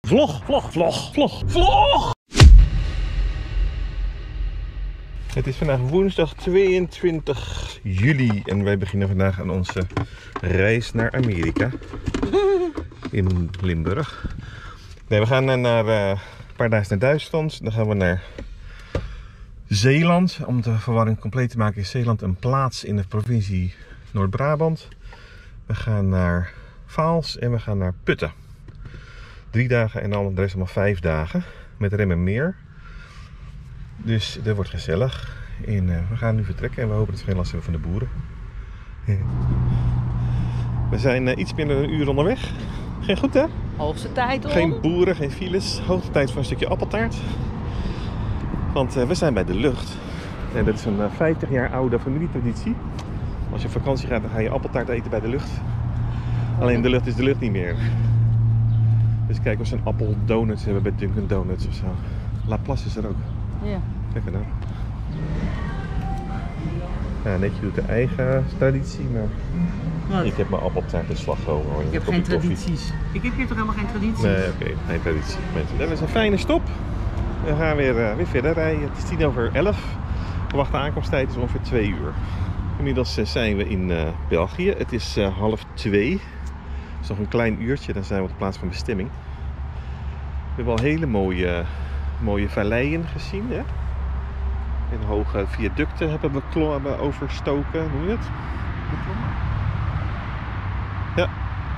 Vlog! Het is vandaag woensdag 22 juli en wij beginnen vandaag aan onze reis naar Amerika. In Limburg. Nee, we gaan naar een paar dagen naar Duitsland. Dan gaan we naar Zeeland. Om de verwarring compleet te maken is Zeeland een plaats in de provincie Noord-Brabant. We gaan naar Vaals en we gaan naar Putten. 3 dagen en dan de rest allemaal 5 dagen. Met rem en meer. Dus dat wordt gezellig. En we gaan nu vertrekken en we hopen dat we geen last hebben van de boeren. We zijn iets minder dan een uur onderweg. Geen goed hè? Hoogste tijd hoor. Geen boeren, geen files. Hoogste tijd voor een stukje appeltaart. Want we zijn bij de lucht. En dat is een 50 jaar oude familietraditie. Als je op vakantie gaat, dan ga je appeltaart eten bij de lucht. Alleen de lucht is de lucht niet meer. Dus kijk of ze een appeldonuts hebben bij Dunkin' Donuts of zo. Laplace is er ook. Ja. Kijk maar dan. Ja, Netje doet de eigen traditie, maar Wat? ik heb mijn appeltaart in slagroom. Hoor. Ik heb geen tradities. Ik heb hier toch helemaal geen tradities? Nee, oké, geen traditie. Mensen. Dat is een fijne stop. We gaan weer verder rijden. Het is 10:11. Verwachte aankomsttijd is ongeveer 2 uur. Inmiddels zijn we in België. Het is 1:30. Het is nog een klein uurtje, dan zijn we op de plaats van bestemming. We hebben al hele mooie valleien gezien. Hè? En hoge viaducten hebben we overstoken. Hoe noem je het? Ja.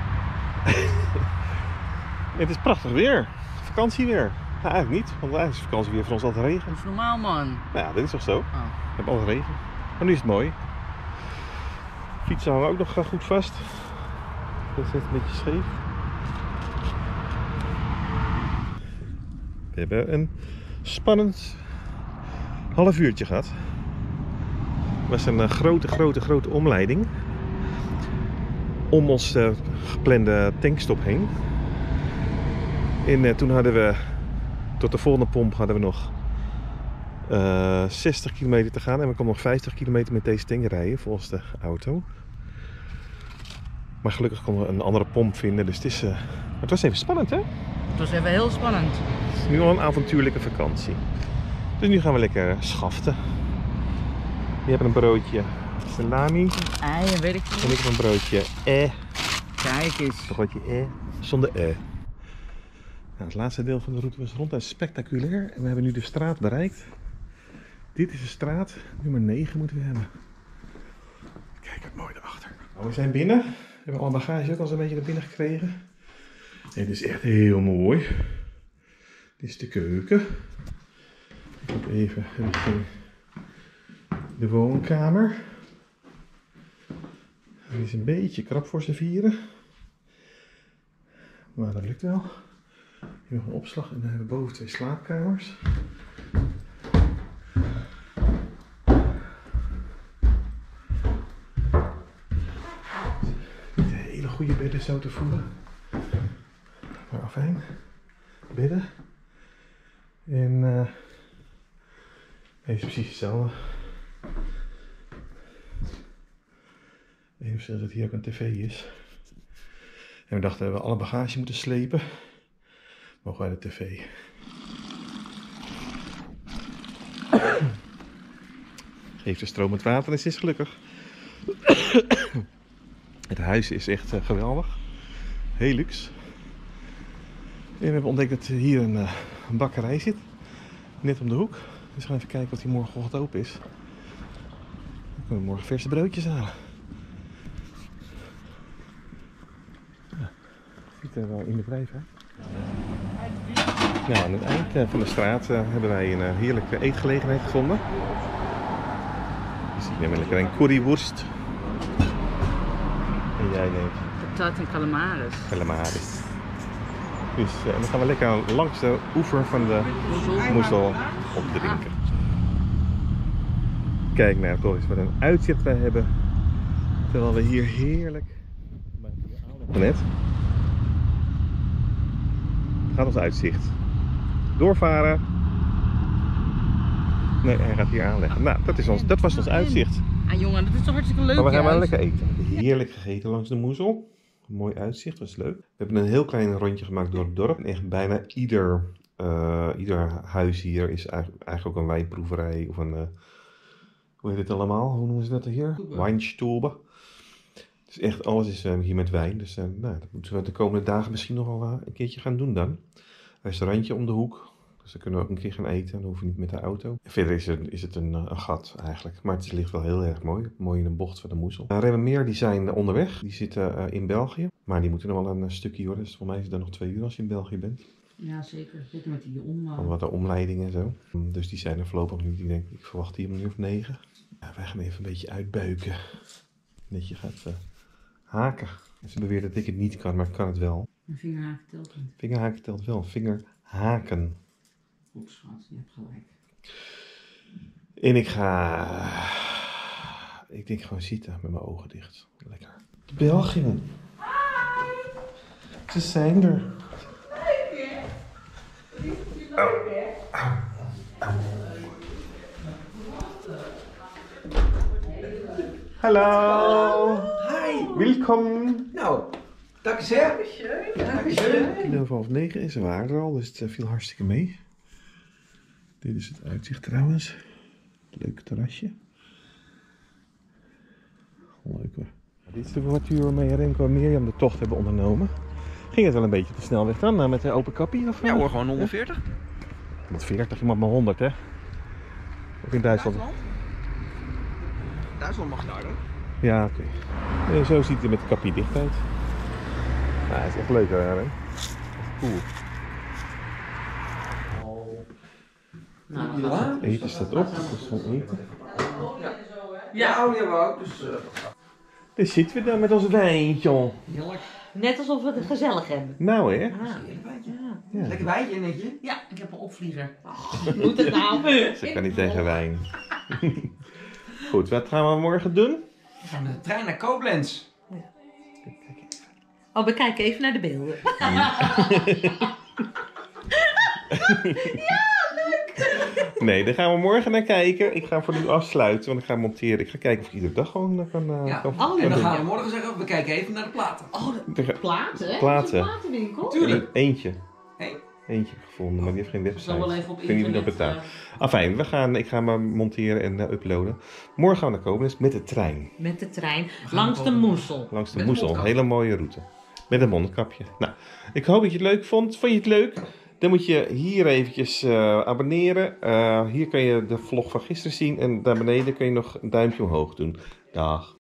Het is prachtig weer. Vakantieweer. Nou, eigenlijk niet, want eigenlijk is vakantieweer voor ons altijd regen. Dat is normaal man. Nou ja, dit is toch zo. Oh. We hebben altijd regen. Maar nu is het mooi. Fietsen hangen ook nog goed vast. Dat zit een beetje scheef. We hebben een spannend half uurtje gehad. Het was een grote omleiding. Om ons geplande tankstop heen. En toen hadden we, tot de volgende pomp hadden we nog 60 kilometer te gaan. En we konden nog 50 kilometer met deze tank rijden volgens de auto. Maar gelukkig konden we een andere pomp vinden. Dus het was even spannend hè? Het was even heel spannend. Het is nu al een avontuurlijke vakantie. Dus nu gaan we lekker schaften. Je hebt een broodje salami. Eieren, weet ik En niet. ik heb een broodje Kijk eens. Een broodje zonder Nou, het laatste deel van de route was ronduit spectaculair. En we hebben nu de straat bereikt. Dit is de straat. Nummer 9 moeten we hebben. Kijk wat mooi daarachter. Nou, we zijn binnen. We hebben alle bagage ook al een beetje naar binnen gekregen. En het is echt heel mooi. Dit is de keuken. Ik loop even richting de woonkamer. Het is een beetje krap voor z'n vieren. Maar dat lukt wel. Hier nog een opslag en dan hebben we boven 2 slaapkamers. Niet hele goede bedden zo te voelen. Maar afijn. Bedden. En deze is precies hetzelfde. Het enige verschil is dat hier ook een tv is. En we dachten dat we alle bagage moeten slepen. Mogen wij de tv. Geeft de stromend water en het is gelukkig. Het huis is echt geweldig. Heel luxe. En we hebben ontdekt dat hier een bakkerij zit. Net om de hoek. Dus we gaan even kijken of die morgenochtend open is. Dan kunnen we morgen verse broodjes halen. Ja, ziet er wel in de bedrijf uit. Nou, aan het eind van de straat hebben wij een heerlijke eetgelegenheid gevonden. Dus ik neem lekker een curryworst. En jij neemt Patat en calamaris. calamaris. Dus en dan gaan we lekker langs de oever van de Moezel opdrinken. Kijk nou toch eens wat een uitzicht wij hebben. Terwijl we hier heerlijk... Net. Gaat ons uitzicht. Doorvaren. Nee, hij gaat hier aanleggen. Nou, dat was ons uitzicht. Ah jongen, dat is toch hartstikke leuk. Maar we gaan wel juist. lekker eten. Heerlijk gegeten langs de Moezel. Een mooi uitzicht, was leuk. We hebben een heel klein rondje gemaakt door het dorp. En echt bijna ieder huis hier is eigenlijk ook een wijnproeverij of een... hoe heet het allemaal? Hoe noemen ze dat hier? Wijnstube. Dus echt alles is hier met wijn. Dus dat moeten we de komende dagen misschien nog wel een keertje gaan doen dan. Een restaurantje om de hoek. Dus dan kunnen we ook een keer gaan eten. Dan hoeven we niet met de auto. En verder is het een gat eigenlijk. Maar het ligt wel heel erg mooi. Mooi in een bocht van de Moezel. Remmermeer die zijn onderweg. Die zitten in België. Maar die moeten nog wel een stukje hoor. Dus voor mij is het dan nog 2 uur als je in België bent. Ja, zeker. Zeker met die Van wat de omleidingen en zo. Dus die zijn er voorlopig nog niet. Ik verwacht die om 9:00. Ja, wij gaan even een beetje uitbuiken. Dat je gaat haken. Ze beweert dat ik het niet kan, maar ik kan het wel. Een vingerhaken telt niet. Vingerhaken telt wel. Vingerhaken. Goed schat, je hebt gelijk. En ik denk gewoon zitten met mijn ogen dicht. Lekker. De Belgen. Ze zijn er. Hallo. Hi. Welkom. Nou, dankzij. Dankzij. 9:30 en ze waren er al, dus het viel hartstikke mee. Dit is het uitzicht trouwens. Leuk terrasje. Leuk hoor. Dit is de voituur waarmee Remco en Mirjam de tocht hebben ondernomen. Ging het wel een beetje te snelweg dan, met de open kappie? Of, Ja hoor, gewoon 140. 140, je mag maar 100 hè? Ook in Duitsland? Duitsland mag daar, hè? Ja, oké. En zo ziet het met de kappie dicht uit. Nou, het is echt leuk hè? Echt cool. Nou, Eten staat op, dus gewoon eten. Ja, oh ja, ook. Dus, Daar zitten we dan met ons wijntje. heerlijk. Net alsof we het gezellig hebben. Nou hè? Heerlijk wijntje. Ja. Lekker wijntje, netje. ja, ik heb een opvlieger. Moet het nou? Ze kan niet tegen wijn. Goed, wat gaan we morgen doen? We gaan met de trein naar Koblenz. Oh, we kijken even naar de beelden. Nee, daar gaan we morgen naar kijken. Ik ga voor nu afsluiten, want ik ga monteren. Ik ga kijken of ik iedere dag gewoon kan... Ja. kan Oh, En dan ja. gaan we morgen zeggen, we kijken even naar de platen. Oh, Er ga- platen? Hè? Platen. Is het een platenwinkel? Tuurlijk. Eentje. Hey. Eentje gevonden, maar die heeft geen Ik zal wel website. even op Ik weet niet wie dat internet... betaalt. Afijn, ik ga me monteren en uploaden. Morgen gaan we naar Koblenz met de trein. Met de trein. gaan Langs de komen. Moezel. Langs de Met een Moezel. mondkapje. Hele mooie route. Met een mondkapje. Nou, ik hoop dat je het leuk vond. Vond je het leuk? Dan moet je hier eventjes abonneren. Hier kan je de vlog van gisteren zien. En daar beneden kun je nog een duimpje omhoog doen. Dag.